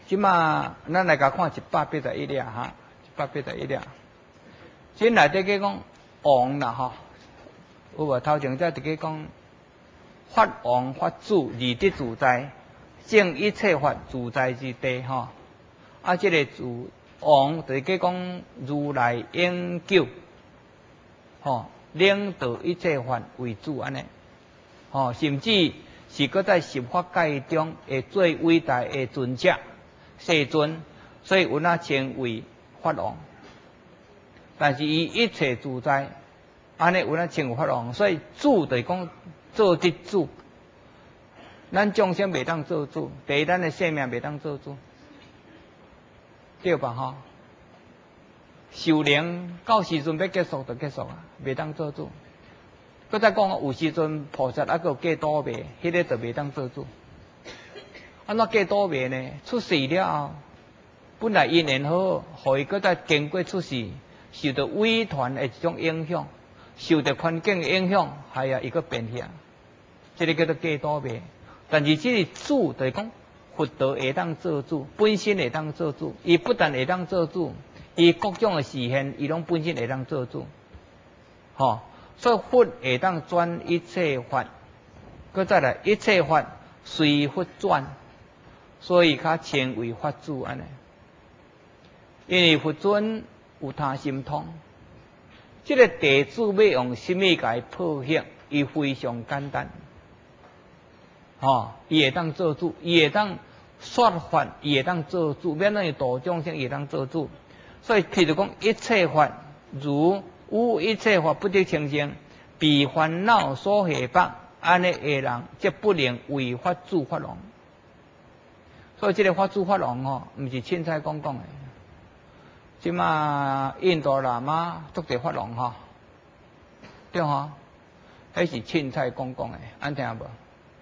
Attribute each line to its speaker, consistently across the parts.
Speaker 1: 即马咱来甲看181页哈，181页。即内底个讲王啦吼，有无头前则伫个讲法王法主二德自在，正一切法自在之地吼。啊，即个自王就是个讲如来永久，吼，领导一切法为主安尼，吼，甚至是搁在十法界中会最伟大的尊者世尊，所以有那称为法王。但是伊一切自在，安尼有那称为法王。所以主就是讲做得主，咱众生袂当做主，第一咱的性命袂当做主，对吧？吼，修灵到时阵要结束就结束啊，袂当做主。搁再讲有时阵菩萨还佫有过倒霉，迄个就袂当做主。安怎过倒霉呢？出世了后，本来因缘好，互伊搁再经过出世，受到违团的一种影响，受到环境的影响，还呀伊佫变形，这个叫做过倒霉。但是这个主就是讲，佛道会当做主，本身会当做主。伊不但会当做主，伊各种的示现，伊拢本身会当做主。吼，所以佛会当转一切法，搁再来一切法随佛转，所以较称为法主安尼。因为佛尊有他心通，这个地主要用什么甲伊破晓，伊非常简单。吼，伊会当做主，伊会当说法，伊会当做主，免等于度众生，伊会当做主。所以，譬如讲一切法，如有一切法不得清净，被烦恼所胁迫，安尼的人，则不能为法主法王。所以，这个法主法王吼，毋是凊彩讲的。即马印度喇嘛足侪法王吼，对吼，迄是凊彩讲的，安听无？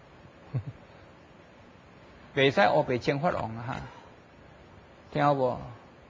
Speaker 1: 袂使黑白称法王啊！哈，听有无？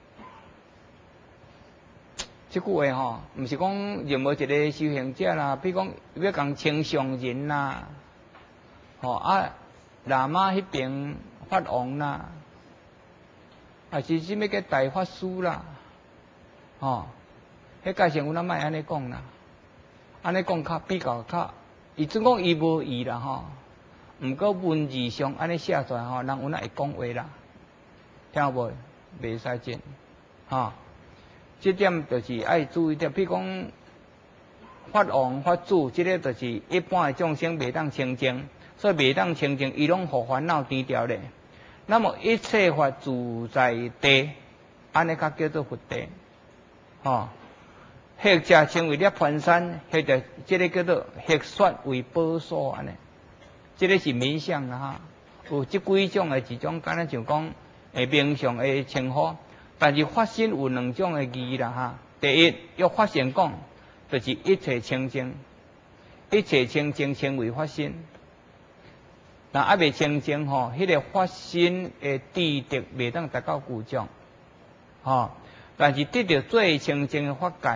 Speaker 1: 即句话吼，毋是讲任何一个修行者啦，比如讲要讲称上人啦，吼啊，喇嘛迄边法王啦，还是什么个大法师啦，吼，迄介绍阮阿莫安尼讲啦，安尼讲比较，伊总讲伊无义啦吼。毋过文字上安尼写出来吼，人有那会讲话啦，听无？袂使真，吼。这点就是爱注意点，比如讲法王、法主，这个就是一般的众生袂当清净，所以袂当清净，伊拢互烦恼颠掉咧。那么一切法自在地，安尼较叫做佛地，吼。或者称为涅盘山，或者这个叫做或说为宝所安尼。这个是冥想啦哈，有即几种的一种，敢若像讲冥想的称呼，但是法身有两种的义啦哈。第一，要法身讲，就是一切清净，一切清净称为法身。那还未清净吼，迄个法身的智德未当达到具足，吼。但是得到最清净的法界。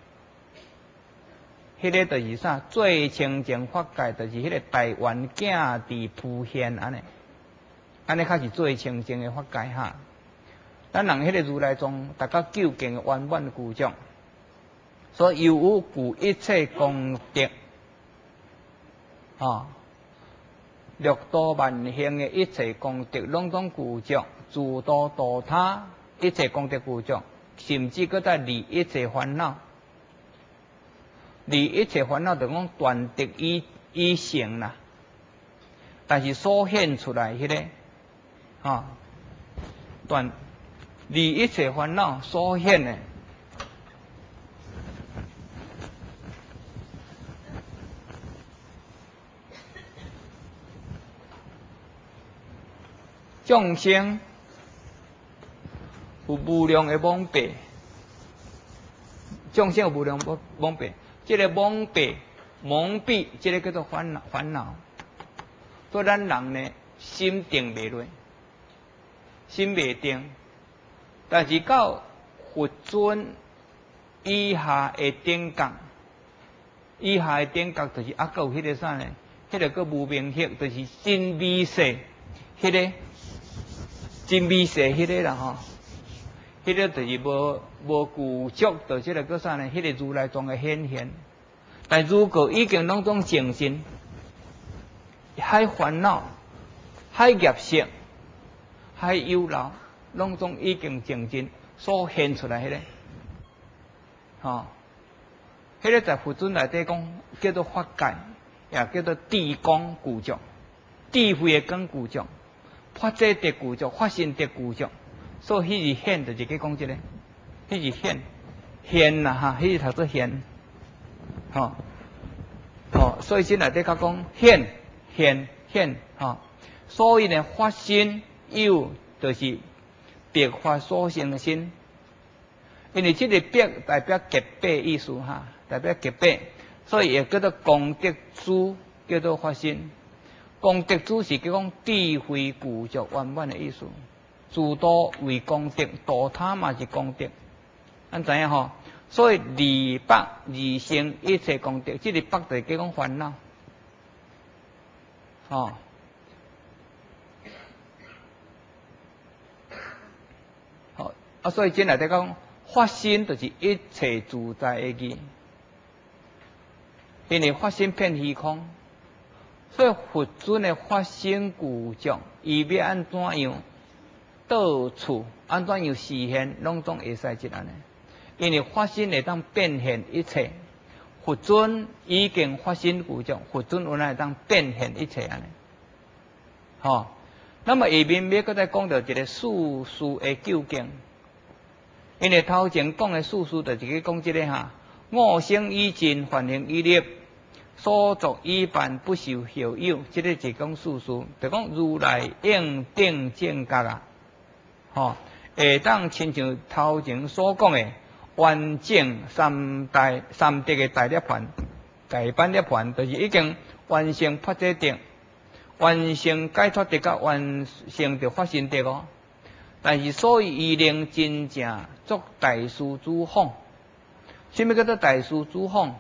Speaker 1: 迄个就是啥？最清净法界，就是迄个大圆镜地普现安尼，安尼较是最清净的法界哈。咱人迄个如来宗，达到究竟的圆满具足，所以又有具一切功德，吼，六度万行的一切功德，拢总具足，自度度他，一切功德具足，甚至搁再离一切烦恼。离一切烦恼，就讲断得以成啦。但是所显出来迄个，吼，断离一切烦恼所显的，众生有无量的蒙蔽，众生有无量蒙蔽。这个蒙蔽，这个叫做烦恼。所以咱人呢，心定袂落，心袂定。但是到佛尊以下的顶觉，以下的顶觉就是还有迄个啥呢？迄个个无明色，就是真微细，迄个真微细迄个啦吼，迄个就是无具足到即个叫啥呢？迄个如来藏的显现。但如果已经拢总净心，海烦恼、海业色、海忧劳，拢总已经净尽所现出来迄个，吼，迄个在佛尊内底讲叫做法界，也叫做智光具足，智慧的光具足，法者得具足，法身得具足，所以迄是显，就是去讲即个，迄是显啦哈，迄是读做显，吼，所以即内底甲讲显，吼，所以呢，法身有就是别法所生身，因为即个别代表结拜意思哈，代表结拜，所以也叫做功德主，叫做法身。功德主是叫讲智慧具足圆满的意思，诸多为功德，度他嘛是功德，咱知影吼。所以二百二生一切功德，即个百就是叫讲烦恼，吼。所以即内底讲法身就是一切自在的义，因为法身遍虚空，所以佛尊的法身具足，伊要安怎样到处安怎样实现，拢总会使即安尼。因为法身会当变现一切，佛尊已经法身具足，佛尊有会当变现一切安尼，吼。那么下面要搁再讲到一个术士的究竟。因为头前讲的术士，就是去讲即个哈，我生以尽，梵行以立，所作以办，不受效有。即个就讲术士，就讲如来应定正觉啊，吼，会当亲像头前所讲的完整三德的大涅槃、大般涅槃，就是已经完成法界德，完成解脱德，甲完成着法身德哦。但是，所以伊能真正作大师主访。什么叫做大师主访？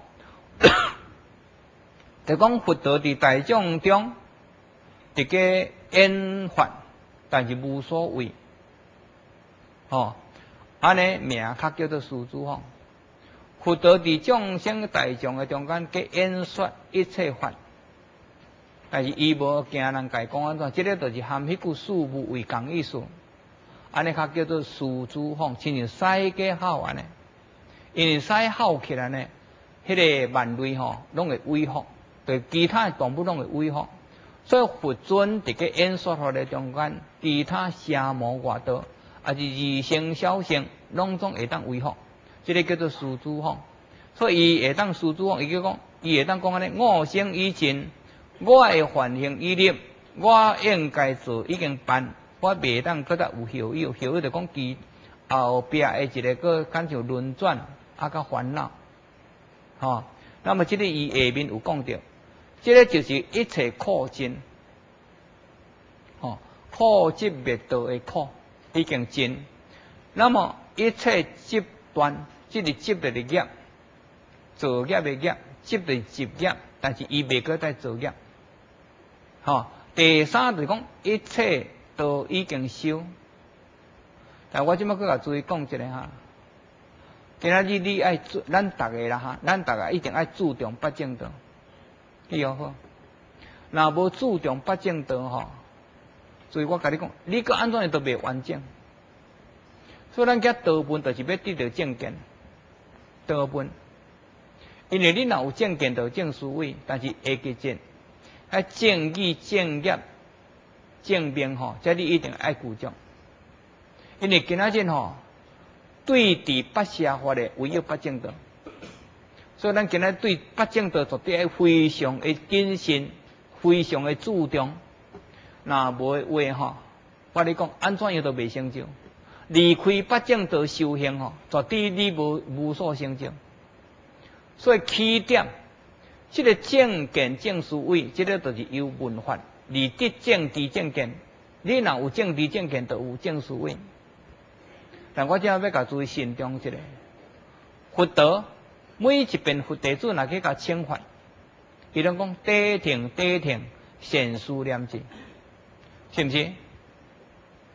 Speaker 1: 就讲佛陀伫大众中一个演法，但是无所谓。吼，安尼名较叫做师主访。佛陀伫众生大众的中间，给演说一切法，但是伊无惊人家讲安怎，即个就是含迄句事无为共意思。安尼较叫做师主访，亲像狮家吼安尼，因为狮吼起来呢，迄个万类吼拢会威服，对其他的动物拢会威服。所以佛尊伫个演说法的中间，其他声魔外道，也是二乘小乘，拢总会当威服。这个叫做师主访。所以伊会当师主访，伊叫讲，伊会当讲安尼：我生以前，我的梵行已立，我应该做已经办。我袂当搁再有效有，效有就讲其后壁的一个个感像轮转啊，甲烦恼，吼。那么这个伊下面有讲到，这个就是一切苦尽，吼，苦集灭道的苦已经尽。那么一切集断，这个集的业，造业的业，集的集业，但是伊袂搁再造业，吼。第三就是讲一切。都已经修，但我即摆搁甲注意讲一下哈。今仔日你爱咱逐个啦哈，咱逐个一定爱注重八正道，记好。若无注重八正道吼，所以我甲你讲，你搁安怎都袂完整。所以咱讲道本，就是要得到正见。道本，因为你若有正见，就正思维，但是会结正，爱正义正业。正面吼，这你一定爱具足，因为今仔日吼对治八邪法的唯有八正道，所以咱今仔对八正道绝对要非常的谨慎，非常的注重。若无的话吼，我你讲安怎样都袂成就。离开八正道修行吼，绝对你无所成就。所以起点，这个正见正思维，这个就是由文法。你得正知正见，你若有正知正见，就有正思维。但我只要甲注意慎重一下，佛陀每一遍佛弟子若去甲称法，伊拢讲谛听谛听，善思念之，是毋是？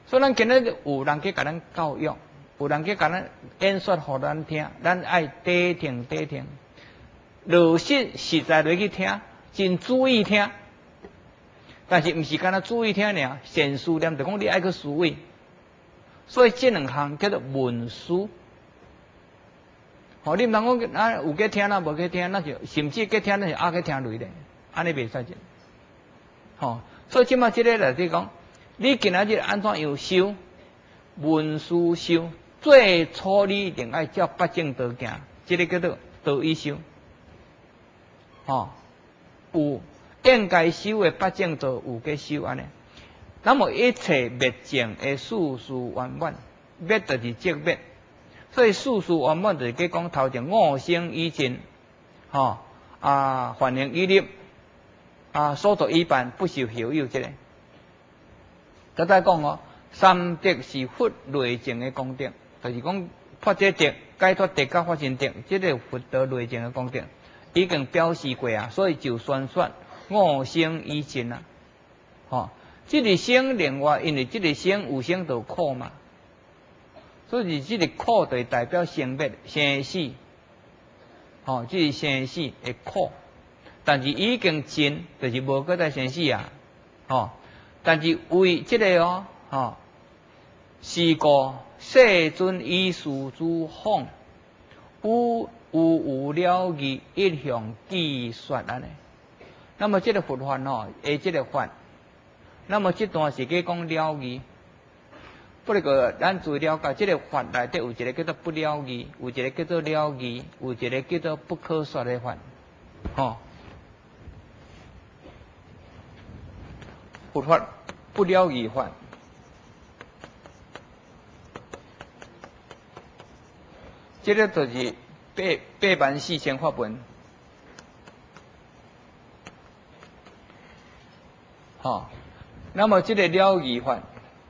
Speaker 1: 所以咱今日有人去甲咱教育，有人去甲咱演说互咱听，咱爱谛听谛听，落实实在落去听，真注意听。但是毋是干那注意听尔，善思念就讲你爱去思维。所以这两项叫做文思。你唔通讲啊有去听啦，无去听，那就甚至去听那是阿去听累咧，安尼袂使者。所以即马即个内底讲，你今仔日安怎样修文思修？最初你一定爱照八正道行，即个叫做道义修。有应该修的八正道有去修安尼。那么一切灭尽的事事圆满，灭就是寂灭，所以事事圆满就是讲头前五生以尽，梵行一律，所作一办不受后有这个。再讲三德是佛内证的功德，就是讲发这德、解脱德、甲发心德，这个佛道内证的功德已经表示过啊，所以就宣说五生以尽啊，这个生另外，因为这个生有生就苦嘛，所以这个苦就代表生灭、生死，这个生死的苦，但是已经尽，就是无搁再生死啊，但是为这个是故世尊以事诸法，有了义，一向记说安尼。那么这个佛法这个法。那么这段是去讲了义，不过咱注意了解，这个法内底有一个叫做不了义，有一个叫做了义，有一个叫做不可说的法，佛法不了义法，这个就是84000法门，那么这个了义法，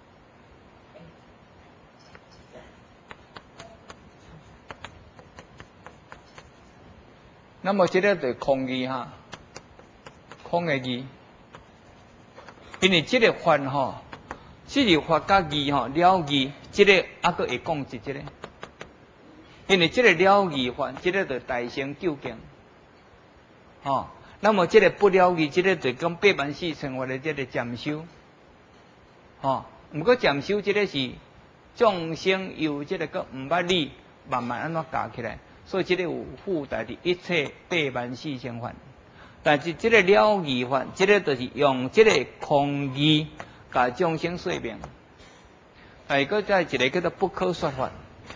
Speaker 1: 那么这个就是空义空的义，因为这个法这个法甲义了义，这个还佫会讲一这个，因为这个了义法，这个就是大乘究竟，那么这个不了义，这个就讲84000法的这个渐修，不过渐修这个是众生由这个个唔捌理，慢慢安怎教起来，所以这个有附带的一切84000法。但是这个了义法，这个就是用这个空义甲众生说明。还个再一个叫做不可说法。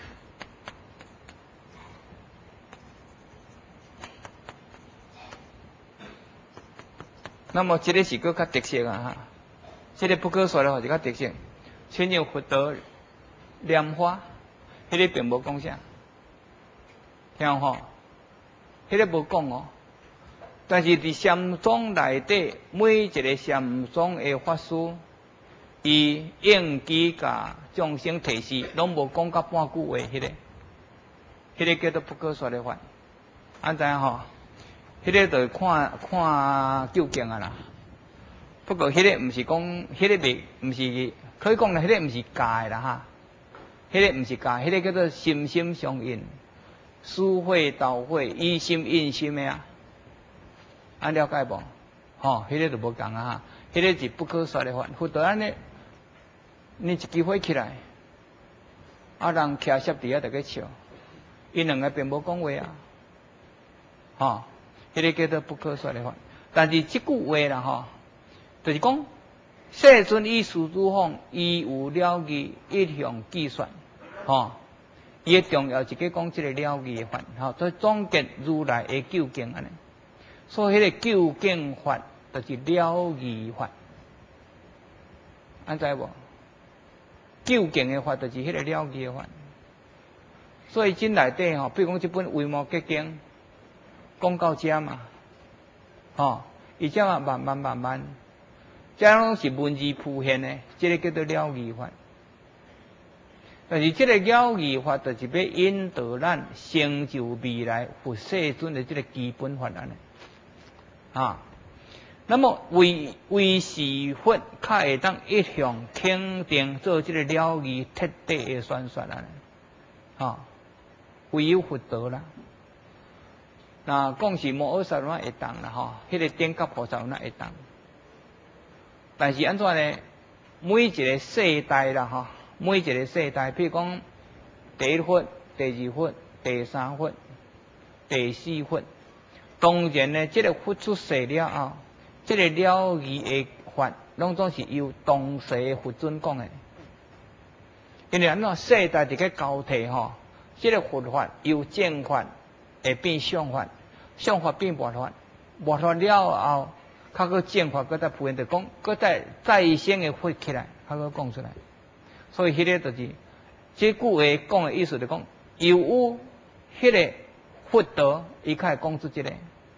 Speaker 1: 那么这个是个较特色啊，这个不可说的话是较特色。亲像佛陀拈花，迄个并无讲啥，听迄个无讲但是伫禅宗内底，每一个禅宗的法师，伊应机甲众生提示，拢无讲到半句话，迄个叫做不可说的法。安知迄个就是看究竟啊啦。不过迄个毋是讲，迄个毋是可以讲啦，迄个毋是假的啦迄个毋是假，迄个叫做心心相印，思会道会，以心印心的啊。安了解无？迄个就无共啊迄个是不可说的法。佛陀安尼，你一支火起来，人徛摄伫遐就去笑，因两个并无讲话啊。迄个叫做不可说的法。但是即句话啦就是讲，世尊以事诸法，伊有了义，一向记说。伊的重要一个讲即个了义的法，所以总结如来的究竟安尼。所以迄个究竟法就是了义法，安知无？究竟的法就是迄个了义的法。所以经内底比如讲这本《维摩诘经》，讲到这嘛，伊这嘛慢慢，这拢是文字铺现的，这个叫做了义法。但是这个了义法，就是要引导咱成就未来佛世尊的这个基本法安尼。 那么为是佛，较会当一向肯定做这个了义彻底的宣说啊！哈，唯有佛道啦。那讲是摩诃萨那会当啦，哈，迄个顶觉菩萨那会当。但是安怎呢？每一个世代啦，哈，每一个世代，譬如讲第一佛、第二佛、第三佛、第四佛，当然呢，这个佛出世了后，这个了义的法，拢总是由当时的佛尊讲的。因为安怎世代伫个交替吼，这个佛法由正法会变相法，相法变末法，末法了后，较个正法搁再普遍着讲，搁再生的佛起来，较个讲出来。所以迄个就是这句话讲的意思，就讲由有迄个佛道，伊较会讲出这个。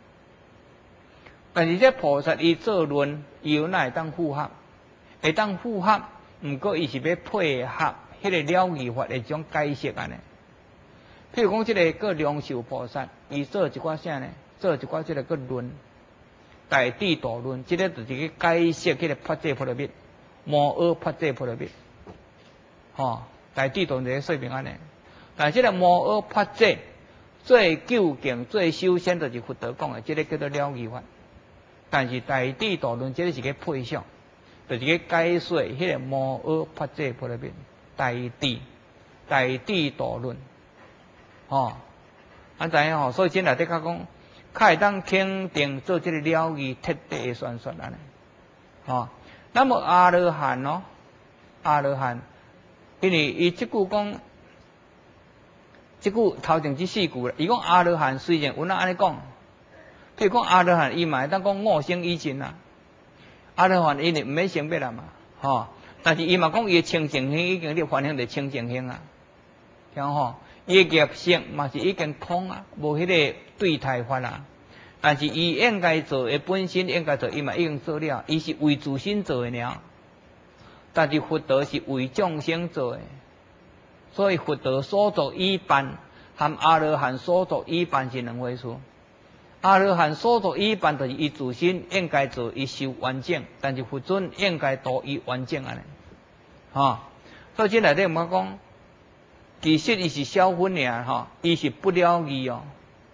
Speaker 1: 但是这菩萨伊做论，伊哪会当符合？会当符合，毋过伊是要配合迄个了义法的种解释安尼。譬如讲，这个个良寿菩萨，伊做一寡啥呢？做一寡这个个论，大智度论，这个就是去解释迄个法界波罗蜜，摩诃法界波罗蜜。吼，大智度就说明安尼。但这个摩诃法界最究竟、最首先就是佛陀讲的，这个叫做了义法。但是大智度论，这个是去配上，就是去解说迄个摩诃法界波罗蜜，大智度论。吼，安知影吼？所以这内底较讲，较会当肯定做这个了义彻底的宣说安尼。吼，那么阿罗汉哦，阿罗汉，因为伊即句讲，即句头前这四句啦，伊讲阿罗汉虽然有安尼讲，譬如讲阿罗汉伊嘛会当讲5生以前啦，阿罗汉伊毋免成别啦嘛，吼，但是伊嘛讲伊清净心已经咧反映着清净心啊，听吼。伊的业性嘛是已经空啊，无迄个对待法啊。但是伊应该做的本身应该做，伊嘛已经做了。伊是为自身做的尔，但是佛陀是为众生做的。所以佛陀所作已办，和阿罗汉所作已办是两回事。阿罗汉所作已办，就是伊自身应该做，伊修完整；但是佛尊应该度伊完整安尼。吼，所以这内底毋讲。其实伊是小分尔吼，伊是不了义哦，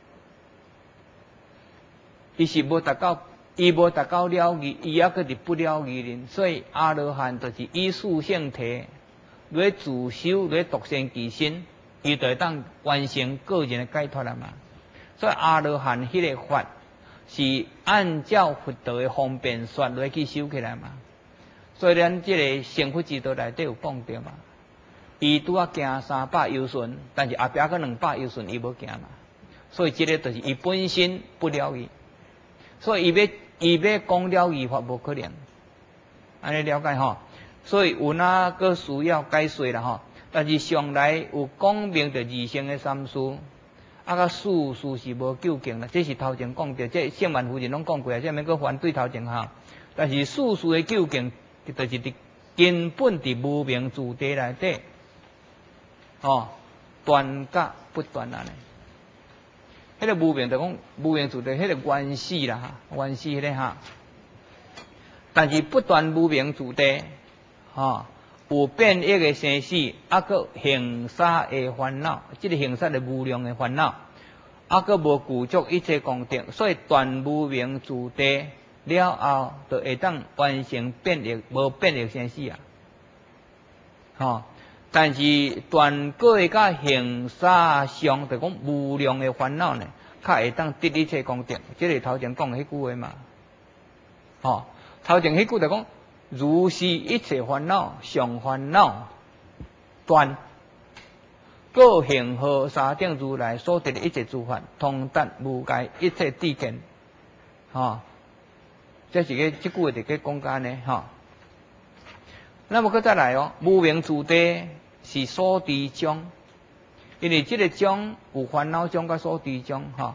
Speaker 1: 伊是无达到，伊无达到了义，伊还佫是不了义人。所以阿罗汉就是以事性体，来自修来独善其身，伊就会当完成个人的解脱了嘛。所以阿罗汉迄个法是按照佛陀的方便说来去修起来嘛。所以咱这个成佛之道内底有讲到嘛。伊拄啊行300由旬，但是后壁个200由旬伊无行嘛，所以这个就是伊本身不了义，所以伊要讲了义法无可能，安尼了解吼？所以有哪个需要解说啦吼？但是上来有讲明着二乘的三事，甲四事是无究竟啦，这是头前讲着，这圣万夫人拢讲过啊，这免阁反对头前哈。但是四事的究竟，就是伫根本伫无明自地内底。哦，断甲不断安尼，迄个无明就讲无明自地，迄个原始啦哈，原始迄个哈。但是不断无明自地，哈，有变异的生死，还佫形杀的烦恼，即个形杀的无量的烦恼，还佫无具足一切功德，所以断无明自地了后，就会当完成变异无变异生死啊，吼。但是断过甲形杀上，就讲无量的烦恼呢，较会当得一切功德。这是头前讲的迄句话嘛，吼，头前迄句就讲，如是一切烦恼，上烦恼断，各行和三等如来所得的一切诸法，通达无界一切智见，吼，这是个即句话就个讲干呢，吼。那么佮再来哦，无明自地。是所知中，因为这个中有烦恼中甲所知中吼，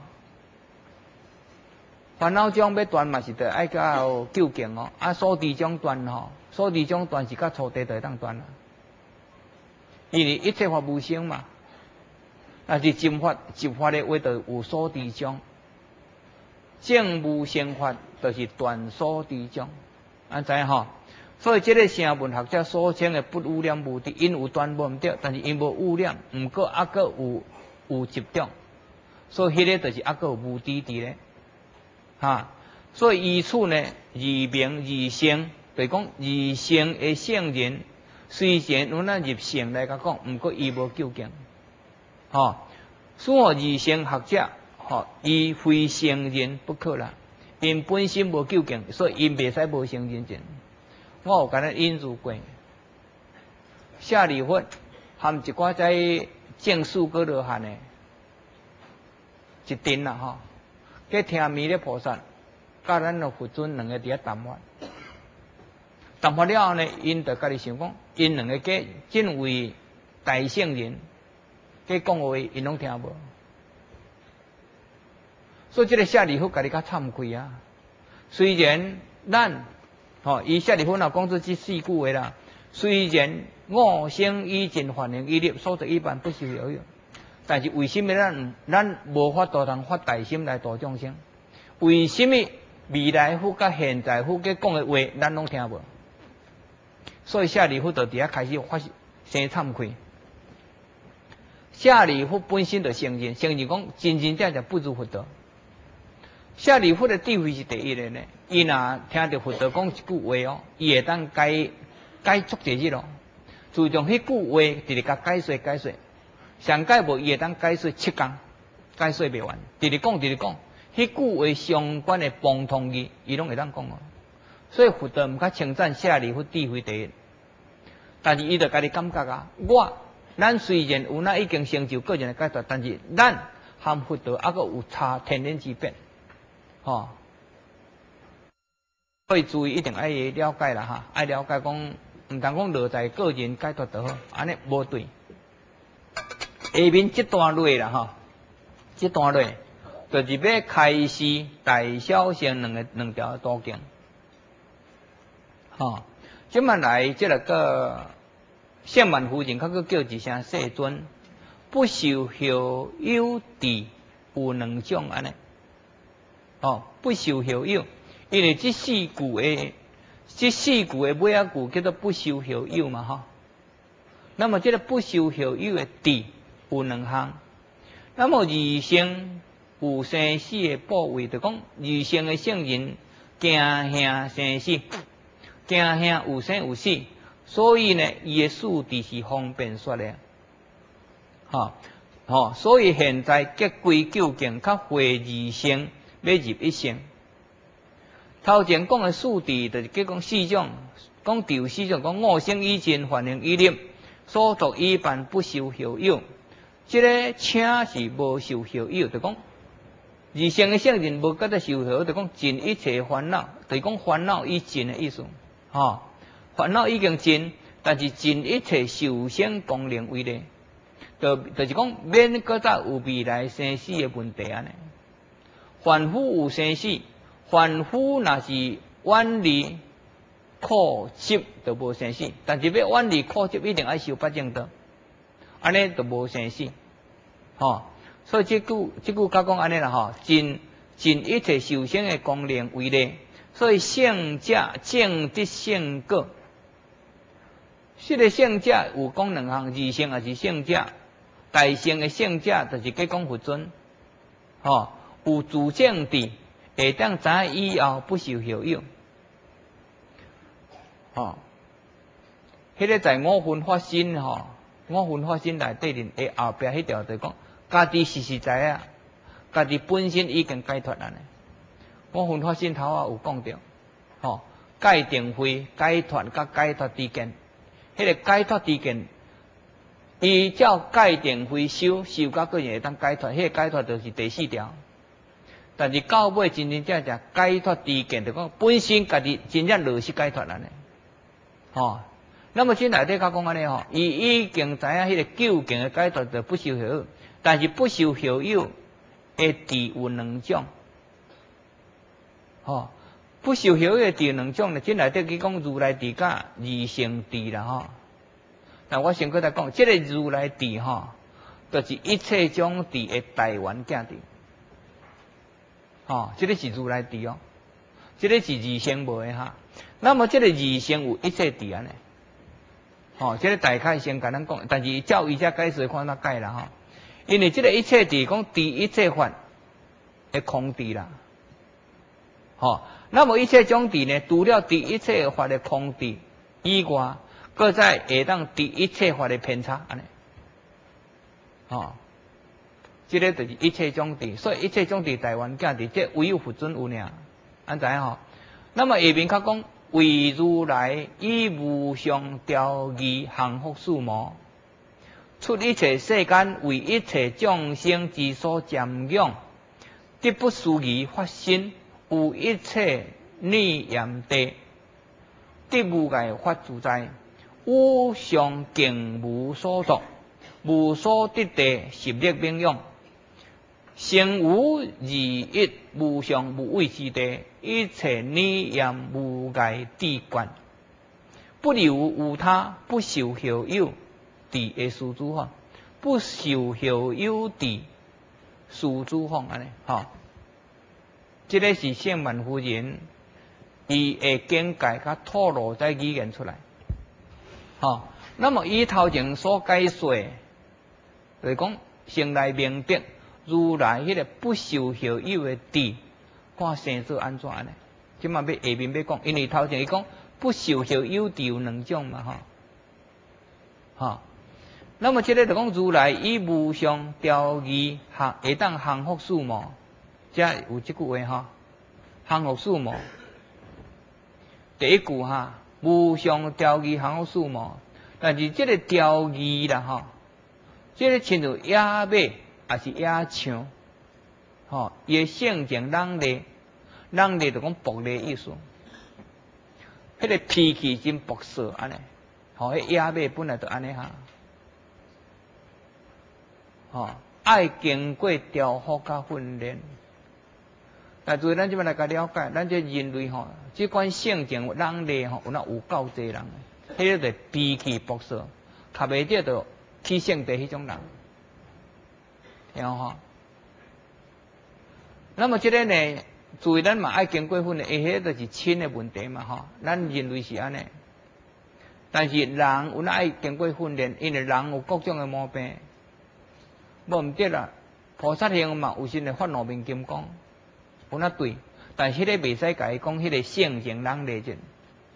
Speaker 1: 烦恼中要断嘛是得爱到究竟哦，啊所知中断吼，所知中断是甲初地就会当断啦，因为一切法无生嘛，但是执法的话就有所知中， 正无生法，就是断所之种，安知吼？所以这个声闻学者所称的不污染无地，因有断无唔对，但是因无污染，毋过还佫有执着，所以迄个就是还佫有无地伫咧，哈。所以依处呢，二名二性，就是讲二性的圣人，虽然有咱入性来甲讲，毋过伊无究竟，吼。所以二性学者，吼，伊非圣人不可啦，因本身无究竟，所以因袂使无圣人证。我有甲咱引述过，舍利弗含一寡在正数果罗汉的一阵啦吼，去听弥勒菩萨甲咱的佛尊两个伫咧谈法。谈法了后呢，因就家己想讲，因两个计真为大圣人，计讲话因拢听无，所以这个舍利弗家己较惭愧啊。虽然咱吼，伊舍利弗若讲出这四句话啦。虽然我生以尽还能一粒，所得一般不修有用，但是为什么咱无法度通发大心来度众生？为什么未来佛甲现在佛嘅讲的话，咱拢听无？所以舍利弗就伫遐开始生惭愧。舍利弗本身就承认讲真真正正不如佛陀。舍利弗的智慧是第一的呢，伊若听到佛陀讲一句话哦，伊会当解足侪日咯。自从迄句话直直甲解说，上解无伊会当解说7天，解说袂完，直直讲，迄句话相关的崩通语，伊拢会当讲哦。所以佛陀毋较称赞舍利弗智慧第一，但是伊就家己感觉啊，咱虽然有那已经成就个人的解脱，但是咱和佛陀还佫有差天壤之别。吼，所以注意一定爱了解啦哈，爱了解讲，毋通讲落在个人解脱就好，安尼无对。下面这段落啦哈，这段落就是要开示大小乘两条途径。吼，即摆来即个圣曼夫人，较佫叫一声世尊，不受后有地有两种安尼。哦，不受后有，因为这四句的尾仔句叫做不受后有嘛哈。那么这个不受后有的地有两项，那么二乘有生死的部位，就讲二乘的圣人惊吓生死，惊吓有生有死，所以呢，伊的事地是方便说的，所以现在结归究竟，较会二乘。要入一乘，头前讲的四谛，就是讲四种，讲第四种，讲我生以尽，还能一粒，所作一般不受后有。这个请是无受后有，就讲二乘的圣人无搁再受后，就讲尽一切烦恼，就是讲烦恼已尽的意思。烦恼已经尽，但是尽一切受生功能为例，就是讲免搁再有未来生死的问题安尼。凡夫有生死，凡夫若是远离苦集，就无生死。但是要远离苦集，一定要修八正道，安尼就无生死。所以这句甲讲安尼啦吼，尽一切受生的功能为例。所以圣者正得圣果，这个圣者有讲两项，二乘也是圣者，大乘的圣者就是计讲佛尊，有自证智，会当知以后不受后有。迄个在五分法身五分法身内底的后壁迄条就讲，家己实在啊，家己本身已经解脱了呢。五分法身头啊有讲到，戒定慧解脱甲解脱之间，迄个解脱之间，依照戒定慧修到个人会当解脱，迄个解脱就是第四条。但是到尾真真正正解脱之见，就讲本身家己真正落实解脱了呢。那么这内底甲讲安尼伊已经知影迄个究竟的解脱就不受后有，但是不受后有的智有两种。不受后有的智有两种呢，这内底去讲如来智甲二乘智啦但我先搁再讲，这个如来智就是一切种智的大圆境智。 这个是如来地哦，这个是二乘无的哈。那么这个二乘有一切地安尼，这个大概先甲咱讲，但是照伊遮解释看哪解啦哈。因为这个一切地讲地一切法的空地啦，那么一切种地呢，除了地一切法的空地以外，搁再会当地一切法的偏差安尼，这个就是一切种地，所以一切种地台湾境地，这唯有佛尊有尔，安知吼？那么下面较讲，为如来以无上调御降伏四魔，出一切世间为一切众生之所瞻仰，得不思议发心，有一切念念地，得无碍法自在，无上境无所作，无所得地，十力名用。成无二一，无上无畏之地，一切念念无碍地观，不留无他，不受后有地的殊诸法，不受后有地殊诸法安尼，这个是圣曼夫人伊的见解甲透露在语言出来，那么伊头前所解说，就是讲先来明白。如来迄个不受后有的地，看生做安怎呢？即嘛要下面要讲，因为头前伊讲不受后有地有两种嘛，那么这个就讲如来以无上调御会当降伏四魔，即有即句话降伏四魔。第一句无上调御降伏四魔，但是这个调御啦这个亲像野马。也是野象，伊性情冷冽，冷冽就讲暴烈意思。迄个脾气真暴躁安尼，迄野马本来就安尼爱经过调伏甲训练。但是咱即摆来甲了解，咱这人类即款性情冷冽有哪有够济人，迄个就脾气暴躁，较袂得着起性地迄种人。那么这个呢，注意咱嘛爱经过训练，迄个就是亲的问题嘛咱认为是安尼，但是人有哪爱经过训练，因为人有各种的毛病，无毋对啦。菩萨行嘛，有时会发怒面金刚，有哪对，但是迄个袂使甲伊讲迄个性情冷冽症，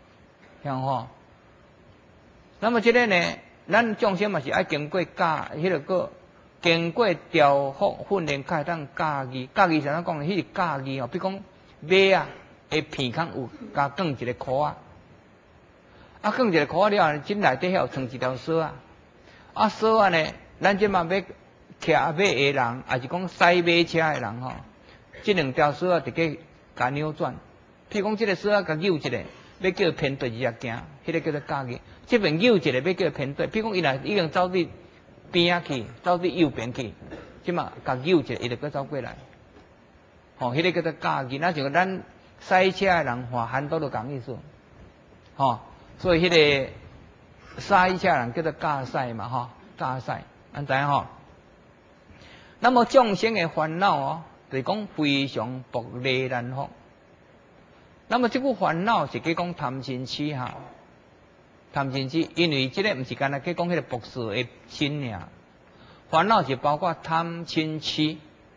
Speaker 1: 那么这个呢，咱众生嘛是爱经过迄个个。经过调伏训练，才会当驾驭。驾驭怎样讲呢？迄是驾驭比如讲马的鼻孔有加放一个箍放一个箍了后，真内底遐有藏一条绳绳呢，咱即嘛要骑马的人，也是讲驶马车的人这两条绳直接甲扭转。譬如讲，这个绳甲扭一个，要叫偏对一下行，迄个叫做驾驭。这边扭一个，要叫偏对。譬如讲，伊若已经走伫边仔去，走伫右边去，即嘛甲扭一下，伊就搁走过来。迄个叫做驾驭，那像咱驶车的人换handle都共意思。所以迄个驶车人叫做驾驶嘛，驾驶，安知那么众生的烦恼就是讲非常薄利难服。那么这个烦恼是去讲贪嗔痴贪嗔痴，因为这个不是干那去讲迄个博士的心尔，烦恼是包括贪嗔痴，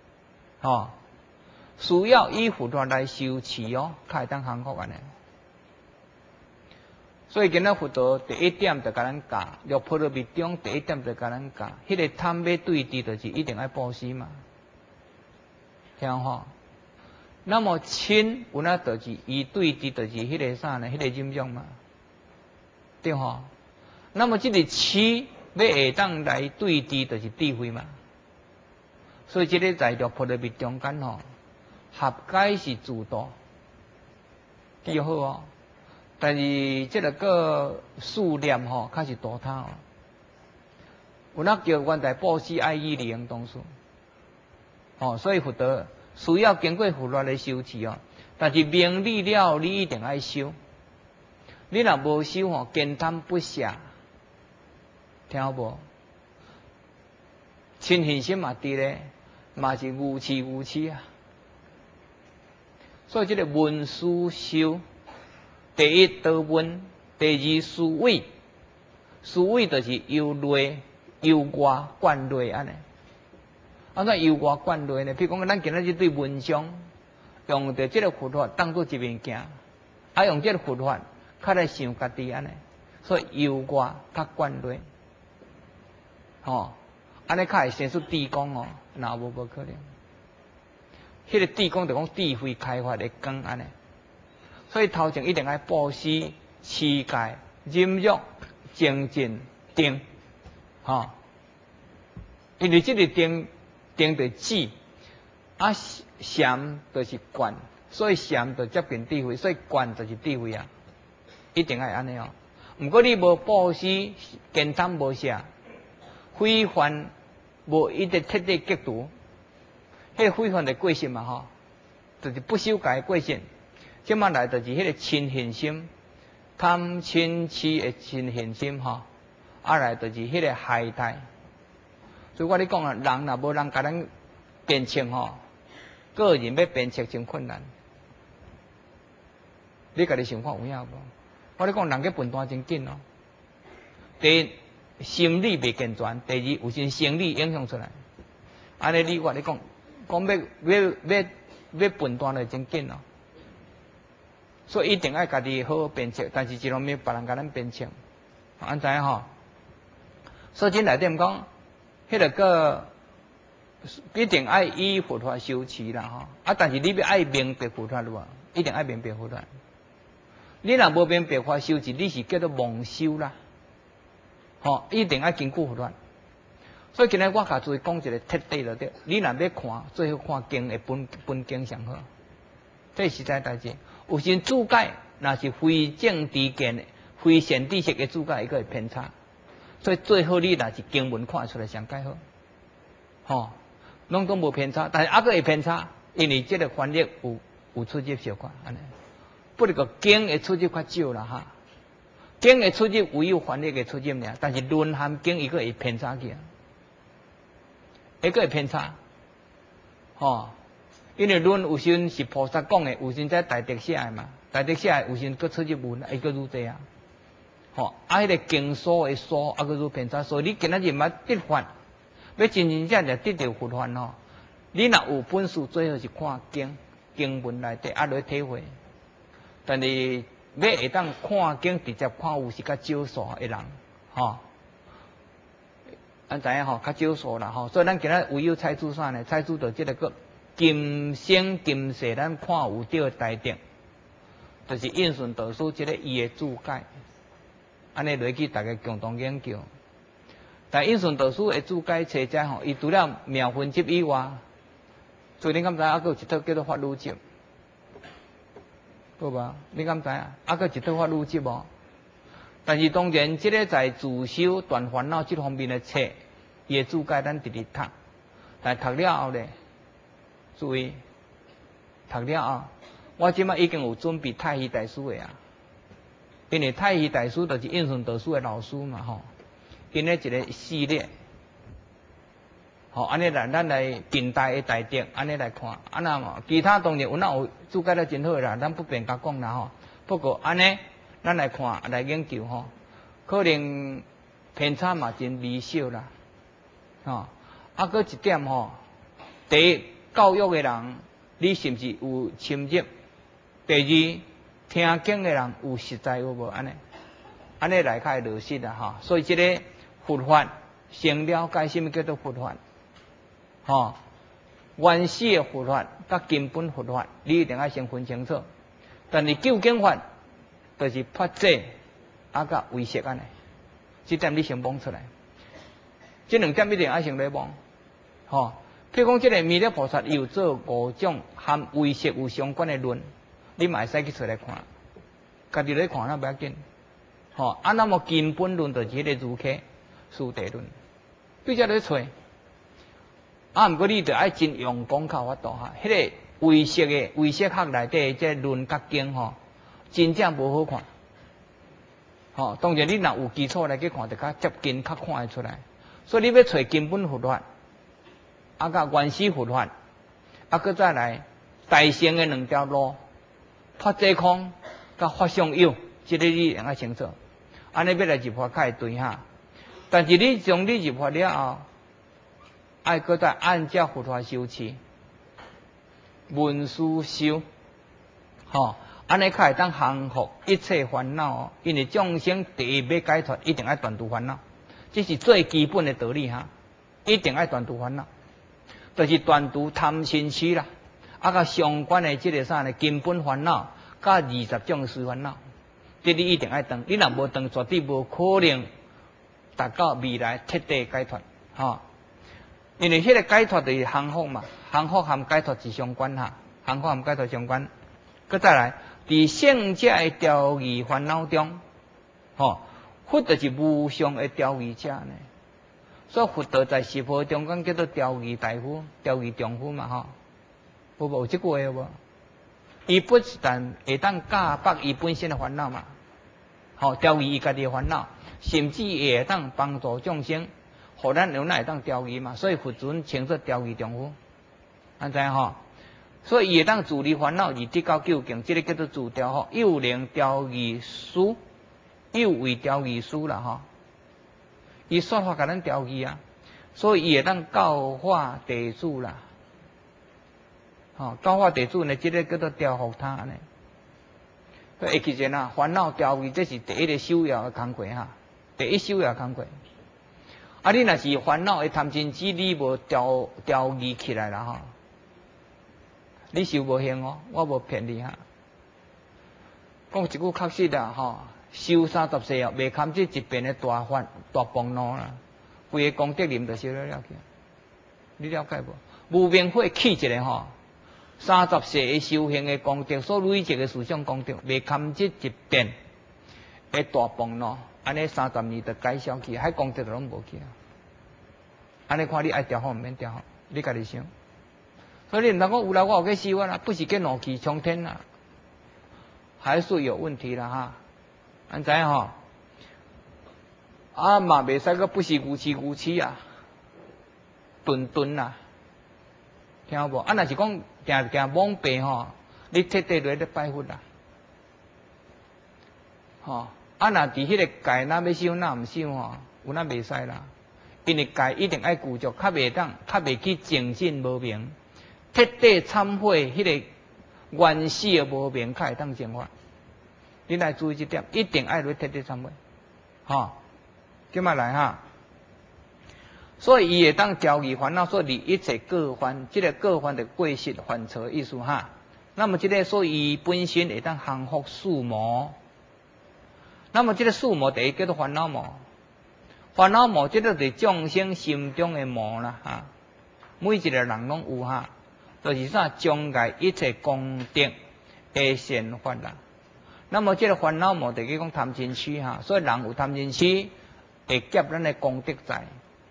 Speaker 1: 需要依佛法来修持才会当降伏安尼。所以今仔佛陀第一点就甲咱教，六波罗蜜中第一点就甲咱教，迄个贪要对治，就是一定要布施嘛，听那么嗔有哪就是伊对治，就是迄个啥呢？迄个忍辱嘛。对那么这个痴要会当来对治，就是智慧嘛。所以这个在六波罗蜜中间合解是自度，记好但是这个数念较是多他有哪叫原来布施爱意利用东西所以佛陀需要经过佛法来修持但是明理了，你一定要修。你若无修坚贪不下，听有无？嗔恨心嘛伫咧，嘛是无痴所以这个文思修，第一道文，第二思维，思维就是由内由外贯内安尼。安怎由外贯内呢？譬如讲，咱今仔日对文章用着这个佛法当做一物件，用这个佛法较来想家己安尼，所以由外较贯内，安尼较会生出智光哦，那无可能。迄个智光就讲智慧开发的光安尼，所以头前一定要布施、持戒、忍辱、精进、定，因为这个定就智，禅就是观，所以禅就接近智慧，所以观就是智慧啊，一定要安尼哦。毋过你无布施、经汤无写，非凡无一直彻底戒除。迄个非凡的过性嘛，就是不修改过性。即马来就是迄个嗔恨心，贪嗔痴的嗔恨心，来就是迄个害态。所以我咧讲啊，人若无人甲咱辨清个人要辨清真困难。你家己想看有影无？我咧讲人个分段真紧哦。第一，心理未健全；第二，有时生理影响出来。安尼我咧讲。讲要分段就真紧咯，所以一定要家己好好辨清，但是一方面别人甲咱辨清，安知影所以这内底讲，迄个一定爱依佛法修持啦但是你要爱明白佛法咯，一定爱明白佛法。你若无明白佛法修持，你是叫做妄修啦，一定爱经过佛法。所以今日我甲注意讲一个彻底就对，你若要看，最好看经的本经上好，这实在代志。有时注解若是非正知见的、非善知识的注解，伊个会偏差。所以最好你若是经文看出来上解好，拢都无偏差，但是还佫会偏差，因为这个翻译有出入小可安尼。不过经的出入较少啦经的出入唯有翻译的出入尔，但是论含经伊个会偏差去。迄个会偏差，因为论有时是菩萨讲的，有时在大德写的嘛，大德写的有时佫出入文，伊佫愈济啊，迄个经书的书佫愈偏差，所以你今仔日嘛得法，要真正得到佛法你若有本事，最好是看经文内底来体会，但是要会当看经直接看有是较少数的人，咱知影较少数啦所以咱今仔唯有采取啥呢？采取到这个今生今世，咱看有对大德，就是印顺导师这个伊的注解，安尼落去大家共同研究。但印顺导师的注解册者伊除了妙分集以外，所以你敢知还佫有一套叫做法律集，好吧？你敢知影？还佫一套法律集无？但是当然，这个在自修断烦恼这方面的册，伊的注解咱直直读。但读了后咧，注意，读了后，我即摆已经有准备太虚大师的啊。因为太虚大师就是印顺导师的老师嘛因咧一个系列，安尼来咱来近代的大德，安尼来看，那么其他当然有注解得真好啦，咱不便甲讲啦不过安尼。咱来看来研究可能偏差嘛真微小啦，佫一点第一，教育的人你是毋是有深入？第二，听经的人有实在有无？安尼来较会落实啦所以这个佛法先了解什么叫做佛法原始的佛法甲根本佛法，你一定要先分清楚。但是究竟法就是法制甲唯识安尼，这点你先摸出来。这两点一定要先来摸，譬如讲，这个弥勒菩萨有做5种和唯识有相关的论，你嘛会使去出来看，家己来看那不要紧。那么根本论就是迄个儒客四谛论，比较来找。毋过你着爱真用功课法度迄个唯识学内底这论甲经真正无好看。当然你若有基础来去看，就较接近，较看会出来。所以你要找根本佛法，甲原始佛法，佫再来大乘的2条路， 发这空，甲发相有，这个你应该清楚。安尼要来入法较会对哈。但是你从你入法了后，爱搁再按照佛法修持，文殊修，吼，安尼较会当降伏一切烦恼哦。因为众生第一要解脱，一定要断除烦恼，这是最基本的道理哈。一定要断除烦恼，就是断除贪嗔痴啦，甲相关的这个啥呢？根本烦恼，甲20种思烦恼，这你一定要断。你若无断，绝对无可能达到未来彻底解脱，吼。因为迄个解脱就是降伏嘛，降伏和解脱是相关哈，降伏和解脱相关。佮再来，伫圣者的调御烦恼中，吼，佛就是无上的调御者呢。所以佛道在十佛中间叫做调御大夫、调御丈夫嘛，吼，有这句话无？伊不但会当解拔伊本身的烦恼嘛，吼，调御伊家己的烦恼，甚至也会当帮助众生，互咱有那会当调御嘛。所以佛尊称作调御丈夫，安知吼？所以伊会当自离烦恼而得到究竟，这个叫做自调吼，又能调御师，又为调御师啦，吼。伊说法甲咱调御啊，所以伊会当教化地主啦，吼，教化地主呢，这个叫做调伏他呢。会记住呐，烦恼调御这是第一个首要的工课哈，第一首要工课。啊，你若是烦恼的贪嗔痴，你无调御起来啦吼，你修无行哦，我无骗你哈。讲一句确实啦吼。修30世哦，未堪这一遍的大烦恼啦，规个功德林就烧了去。你了解无？无明火起一个吼，30世的修行的功德，所累积的思想功德，未堪这一遍的大烦恼，安尼30年就解消去，还功德就拢无去啊。安尼看你爱调好毋免调好，你家己想。所以你毋通讲有来我有去修啊啦，不是去怒气冲天啦，还是有问题啦哈。安知吼？啊嘛袂使个不是牛痴啊，顿啊，听有无？啊，若是讲定罔背吼，你彻底落咧拜佛啦，吼。啊，若伫迄个界哪要修哪毋修吼，有哪袂使啦。因为界一定爱固着，较袂去精进无明，彻底忏悔迄个原始的无明，较会当净化。你来注意这点，一定爱来彻底忏悔，吼，今麦来哈。所以伊会当调御烦恼，所以一切过患，这个过患的过失犯错意思哈。那么这个所以本身会当降伏宿魔。那么这个宿魔第一叫做烦恼魔，烦恼魔这个是众生心中的魔啦哈。每一个人拢有哈，就是啥障碍一切功德的善法啦。那么这个烦恼魔就是讲贪嗔痴哈，所以人有贪嗔痴，会劫咱的功德财。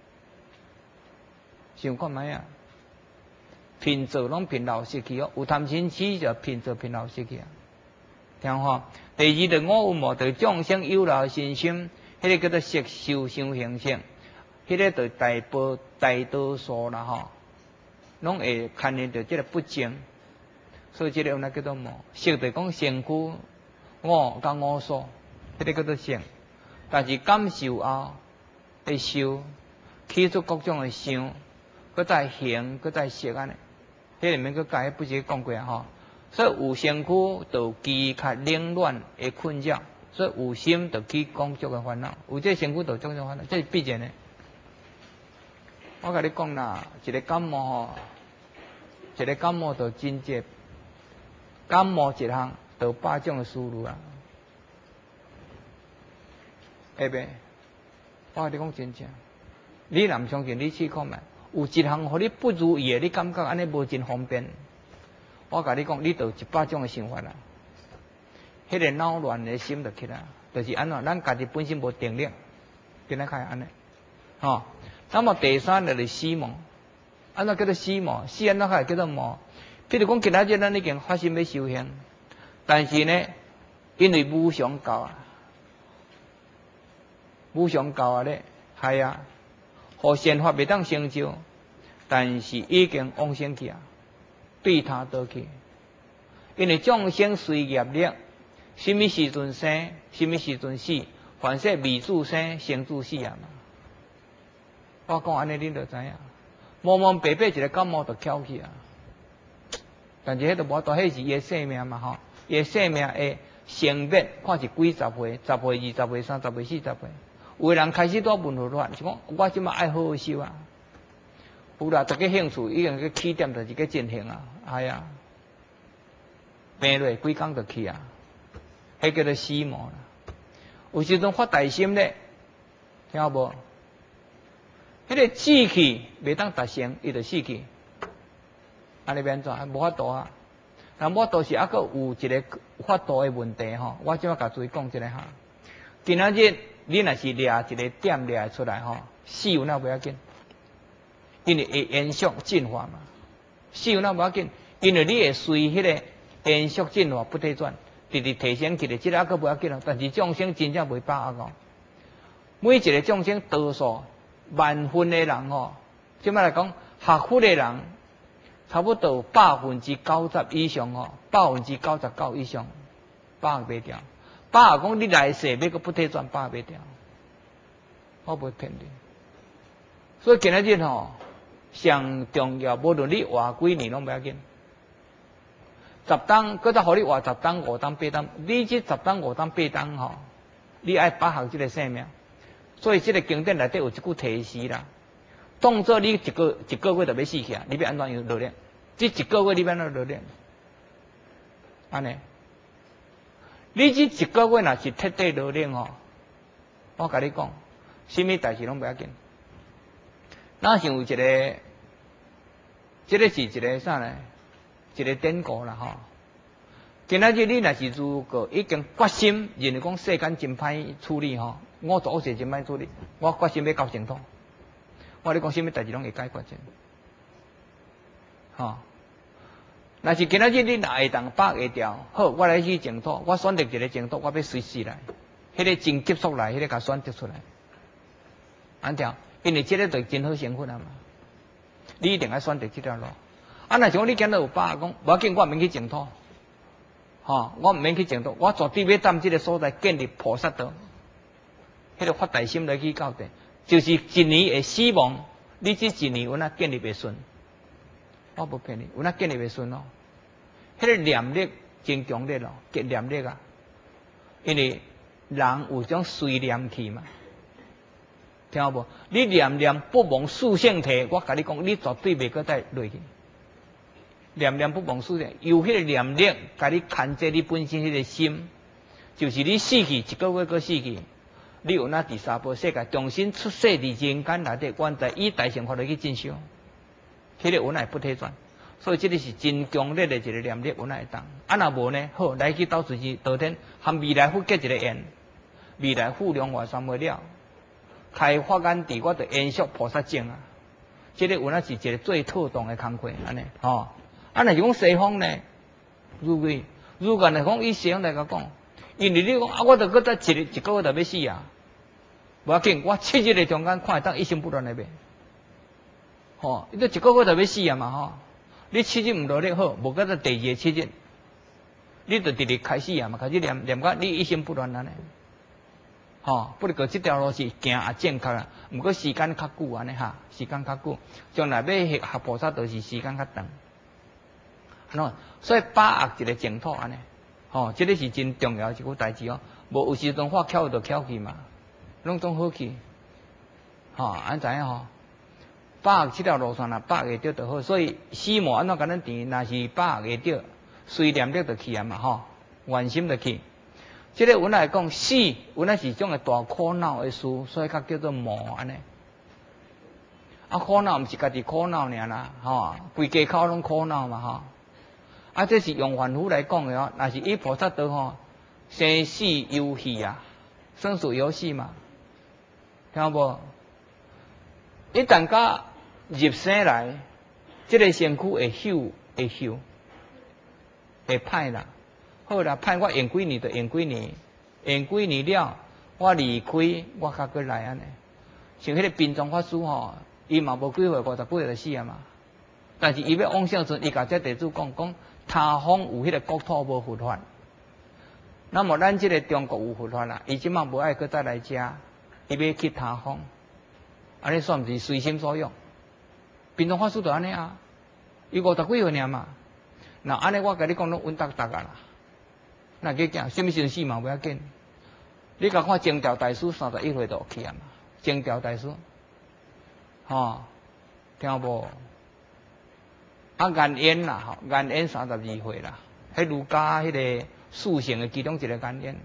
Speaker 1: 想看卖啊？贫做拢贫老失去哦，有贪嗔痴就贫做贫老失去啊。听吼，第二就我有魔，对众生有劳身心，迄个叫做色受想行识，迄个就大多数啦吼，拢会看见到这个不净，所以这个用来叫做魔。色就讲身躯。我甲我所，迄个叫做性，但是感受后会受，起出各种的想，搁再行，搁再色安尼，迄里面搁加不是讲过啊吼。所以有身躯就饥较冷暖的困扰，所以有心就起工作的烦恼，有这身躯就种种烦恼，这是必然的。我甲你讲啦，一个感冒吼，一个感冒就真济，感冒一项。有8种的思路啊，会袂？我跟你讲真正，你若唔相信，你试看觅，有一项互你不如意的，你感觉安尼无真方便。我甲你讲，你就100种的想法啦，迄个恼乱的心就起来，就是安怎？咱家己本身无定力，变来开安尼，吼。那么第三就是死亡，安怎叫做死亡？死安怎开叫做魔？譬如讲，今仔日咱已经发心要修行。但是呢，因为无常教啊，无常教啊咧，系啊，互善法未当成就，但是已经往生去啊，对他倒去， 因为众生随业力，什么时阵生，什么时阵死，凡说未自生，生自死啊嘛。我讲安尼，恁就知影。茫茫白白一个感冒就翘去啊。但是迄都无多，迄是伊的生命嘛吼，伊的生命的生灭，看是几十岁、10岁、20岁、30岁、40岁。有的人开始多文化是讲我即马爱好好修啊。有啦，逐个兴趣已经去起点，就是去进行啊，哎呀，病落几工就去啊，迄叫做死亡啦。有时阵发大心咧，听有无？迄个志气袂当达成，伊就死去。安尼变怎？无法度啊！那无都是还佫有一个法度的问题吼。我即马甲注意讲一下哈。今仔日你若是掠一个点掠出来吼，死有那不要紧，因为会延续进化嘛。死有那不要紧，因为你会随迄个延续进化不退转，直直提升起来，即个还佫不要紧咯。但是众生真正袂把握哦。每一个众生多数万分的人吼，即摆来讲学佛的人。差不多90%以上哦，99%以上把握袂掉。把握讲你来世要个不退转，把握袂掉。我袂骗你。所以今仔日吼，上重要，无论你活几年拢不要紧。10当，搁再互你活10当、5当、8当，你这10当、5当、8当吼，你爱把握这个生命。所以这个经典内底有一句提示啦。当做你一个月就要死去啊！你要安怎样努力？这一个月你要安怎努力？安尼，你这一个月若是彻底努力吼，我甲你讲，什么代志拢不要紧。那像有一个，这个是一个啥呢？一个典故啦吼。今仔日你若是如果已经决心，认为讲世间真歹处理吼，我做事真歹处理，我决心要搞净土。我你讲什么代志拢会解决先，吼。若是今仔日你若会当把握掉，好，我来去净土，我选择一个净土，我要随时来，迄个真急速来，迄个甲选择出来，安条，因为这个就真好成分啊嘛。你一定要选择这条路。啊，若像你今日有把握讲，无要紧，我毋免去净土，吼，我毋免去净土，我绝对要踮这个所在建立菩萨道，迄个发大心来去到底。就是一年会死亡，你这一年有哪建立袂顺？我无骗你，有哪建立袂顺咯？迄个念力真强烈咯，念力啊！因为人有种随念气嘛，听有无？你念不忘四圣体，我甲你讲，你绝对袂搁再落去。念不忘四圣，有迄个念力，甲你牵制你本身迄个心，就是你死去一个月搁死去。你有那第三波世界重新出世伫人间内底，原在以大乘法来去进修，迄个有奈不退转，所以这个是真强烈的一个念力，有奈会当。啊，若无呢？好，来去到自己道天，和未来佛结一个缘，未来富量外算不了，开发眼地，我就延续菩萨境啊。这个有奈是一个最妥当的工课，安尼吼。啊，若是讲西方呢，如果来讲以西方来讲，因为你讲啊，我就搁再一个月就要死啊。无要紧，我7日的中间看会当一心不乱的袂，吼，你都一个月就要死啊嘛吼，你7日唔努力好，无搁到第2个7日，你就直直开始啊嘛，开始念到你一心不乱安尼，吼，不过这条路是行也正确啦，毋过时间较久安尼哈，时间较久，将来要学菩萨道是时间较长，喏，所以把握一个净土安尼，吼，这个是真重要一句代志哦，无有时阵话巧就巧去嘛。拢总好去，吼，安知影吼？把握这条路线啦，把握着就好。所以死亡安怎甲咱填？若是把握着，随念力就去啊嘛，吼，愿心就去。这个阮来讲死，阮那是种个大苦恼的事，所以较叫做魔安尼。啊，苦恼毋是家己苦恼尔啦，吼，规家口拢苦恼嘛，吼。啊，这是用凡夫来讲的哦，若是以菩萨道吼，生死游戏啊，生死游戏嘛。听无？一旦甲入生来，这个身躯会朽，会歹啦。好啦，歹我用几年就用几年，用几年了，我离开，我较过来安尼。像迄个宾藏法师吼，伊嘛无几岁，50几岁就死啊嘛。但是伊要往生时，伊甲这地主讲， 他方有迄个国土无佛法，那么咱这个中国有佛法啦，伊即马无爱搁再来遮，伊要去他方，安尼算毋是随心所欲？平常法师就安尼啊，伊50几岁尔嘛，那安尼我甲你讲，拢稳当当啊啦。那去讲，什么时阵死嘛不要紧。你甲看净潮大师31岁就去啊嘛，净潮大师，听有无？啊，颜渊啦，颜渊32岁啦，迄儒家迄个四圣的其中一个颜渊。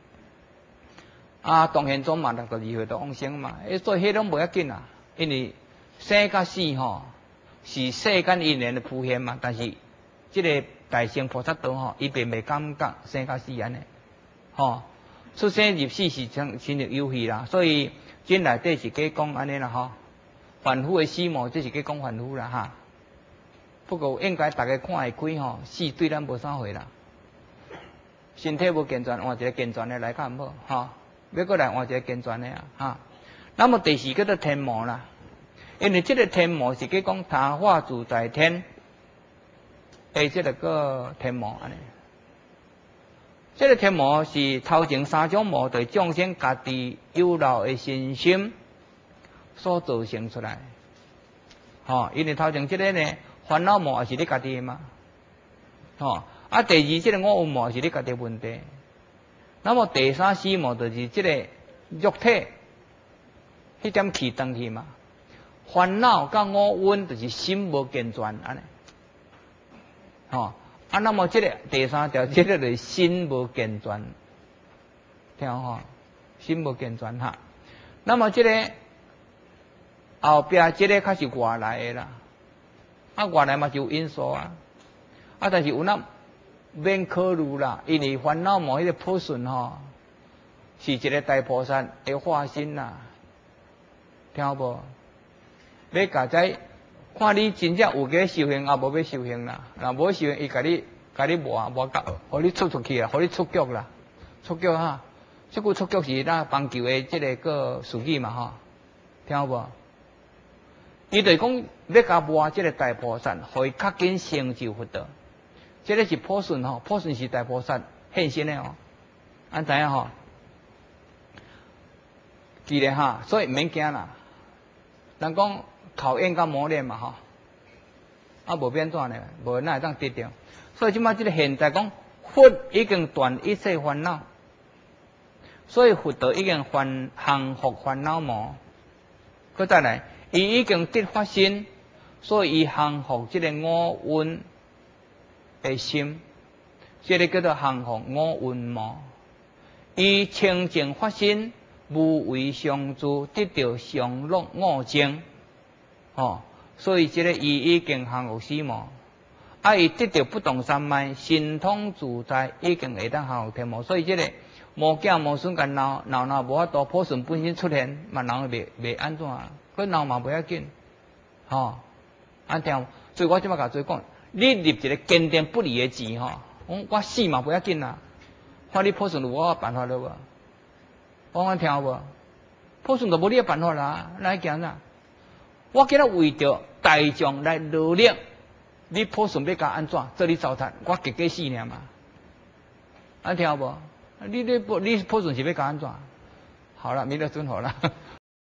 Speaker 1: 啊，唐玄宗嘛62岁就往生嘛，所以迄拢无要紧啦，因为生甲死是世间因缘的浮现嘛，但是这个大乘菩萨道伊并未感觉生甲死安尼，出生入死是亲像游戏啦，所以这内底是计讲安尼啦凡夫的死亡，这是计讲凡夫啦不过应该大家看会开死对咱无啥货啦。身体无健全，换一个健全的来较毋好要过来换一个健全的那么第四叫做天魔啦，因为这个天魔是计讲他化自在天，这个个天魔安尼。这个天魔是头前三种魔对众生家己有漏的身心所造成出来。因为头前这个呢，烦恼魔也是你家己的嘛。第二这个我有魔是你家己的问题。那么第三四魔就是这个肉体，迄点气断去嘛。烦恼甲我运就是心无健全安尼。那么这个第三条，这个就是心无健全，听心无健全那么这个后边这个较是外来的啦，外来嘛就有因素但是有那免考虑啦，因为烦恼魔迄个破顺是一个大菩萨的化身啦，听有无？要甲在。看你真正有个修行，无要修行啦。若无修行，伊甲你磨到，互你出去啊，互你出局啦，出局这句出局是咱帮求的这个个术语嘛听有无？伊就是讲要甲磨这个大菩萨，互伊较紧成就佛道。这个是普顺普顺是大菩萨现身的安知影记咧所以毋免惊啦。人讲。考验甲磨练嘛无变怎呢？无哪会当得着？所以即摆即个现在讲，佛已经断一切烦恼，所以佛道已经降伏烦恼魔。佮再来，伊已经得发心，所以伊降伏即个五蕴的心，即个叫做降伏五蕴魔。伊清净发心，无为常住，得到常乐五净。所以这个伊已经降伏死魔，伊得到不动三昧，神通自在，已经会当降伏天魔。所以这个无惊无损，甲闹无法度，普顺本身出现，嘛人袂安怎？佮闹嘛不要紧，安听。所以我即摆甲做讲，你立一个坚定不移的志我死嘛不要紧啦。看你普顺有我办法了无？我听有无？普顺就无你的办法啦，来行啦。我今仔为着大众来努力，你普顺要甲安怎做你糟蹋？我结果死尔嘛？听有无？你普顺是要甲安怎？好了，弥勒尊好了。